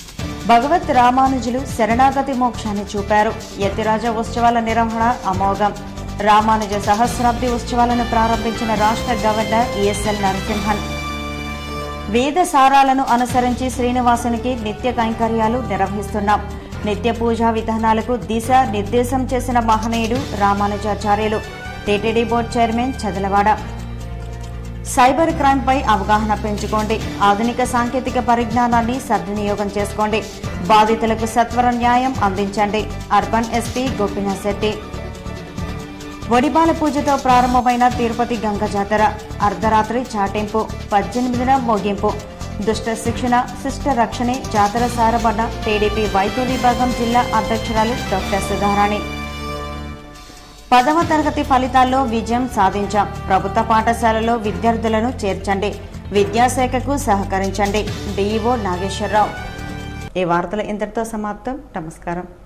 [SPEAKER 1] భగవత్ రామానుజులు శరణాగతి మోక్షాన్ని చూపారు. యతిరాజ ఉత్సవాల నిర్వహణ అమోఘం. రామానుజ సహస్రాబ్ది ఉత్సవాలను ప్రారంభించిన రాష్ట్ర గవర్నర్ ఈఎస్ఎల్ నరసింహన్. వేద సారాలను అనుసరించి శ్రీనివాసునికి నిత్య కైంకర్యాలు నిర్వహిస్తున్నాం. నిత్య పూజా విధానాలకు దిశ నిర్దేశం చేసిన మహనీయుడు Ramanujacharyulu. TTD board chairman Chadalavada. Cyber crime పై అవగాహన పెంచుకోండి. ఆధునిక సాంకేతిక పరిజ్ఞానాన్ని సద్వినియోగం చేసుకోండి. బాధితులకు సత్వర న్యాయం అందించండి. Urban SP Gopinath Shetty. ఒడిబాల పూజతో ప్రారంభమైన తిరుపతి గంగ జాతర. అర్ధరాత్రి చాటింపు, పద్దెనిమిదిన ముగింపు. దుష్ట శిక్షణ శిష్ట రక్షణే జాతర సారబడ్డ టీడీపీ వైద్య విభాగం జిల్లా అధ్యక్షురాలు డాక్టర్ సుధారాణి. పదవ తరగతి ఫలితాల్లో విజయం సాధించాం. ప్రభుత్వ పాఠశాలలో విద్యార్థులను చేర్చండి. విద్యాశాఖకు సహకరించండి. డీఈఓ నాగేశ్వరరావు. ఈ వార్తలు ఇంతటితో సమాప్తం. నమస్కారం.